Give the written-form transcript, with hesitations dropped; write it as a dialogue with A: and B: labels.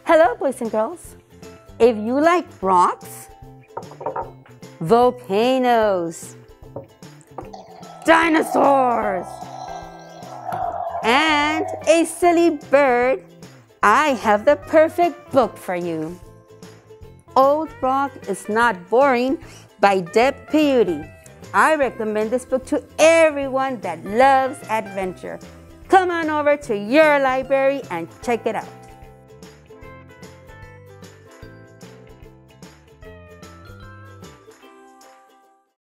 A: Hello, boys and girls. If you like rocks, volcanoes, dinosaurs, and a silly bird, I have the perfect book for you. Old Rock is Not Boring by Deb Peyote. I recommend this book to everyone that loves adventure. Come on over to your library and check it out.